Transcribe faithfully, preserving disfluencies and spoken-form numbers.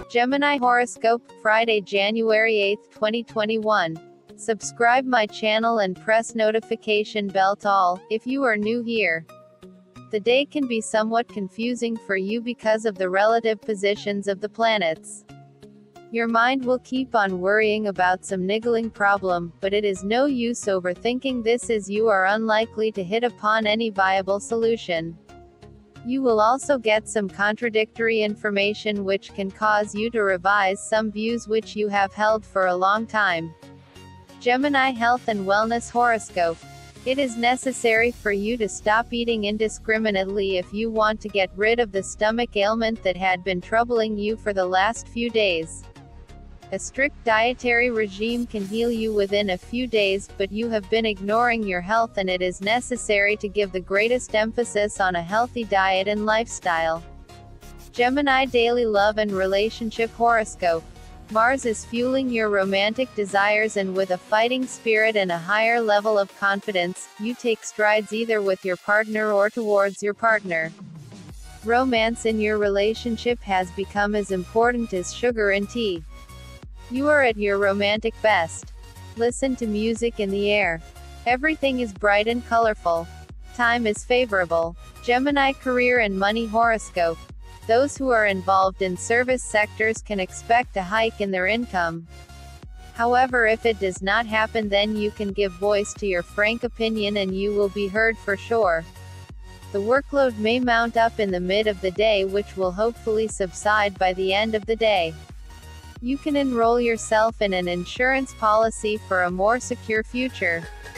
Gemini horoscope, Friday, January eighth, twenty twenty-one. Subscribe my channel and press notification bell to all, if you are new here. The day can be somewhat confusing for you because of the relative positions of the planets. Your mind will keep on worrying about some niggling problem, but it is no use overthinking this as you are unlikely to hit upon any viable solution. You will also get some contradictory information which can cause you to revise some views which you have held for a long time. Gemini health and wellness horoscope. It is necessary for you to stop eating indiscriminately if you want to get rid of the stomach ailment that had been troubling you for the last few days. A strict dietary regime can heal you within a few days, but you have been ignoring your health and it is necessary to give the greatest emphasis on a healthy diet and lifestyle. Gemini daily love and relationship horoscope. Mars is fueling your romantic desires, and with a fighting spirit and a higher level of confidence, you take strides either with your partner or towards your partner. Romance in your relationship has become as important as sugar and tea. You are at your romantic best. Listen to music in the air. Everything is bright and colorful. Time is favorable. Gemini career and money horoscope. Those who are involved in service sectors can expect a hike in their income. However, if it does not happen, then you can give voice to your frank opinion and you will be heard for sure. The workload may mount up in the mid of the day, which will hopefully subside by the end of the day. You can enroll yourself in an insurance policy for a more secure future.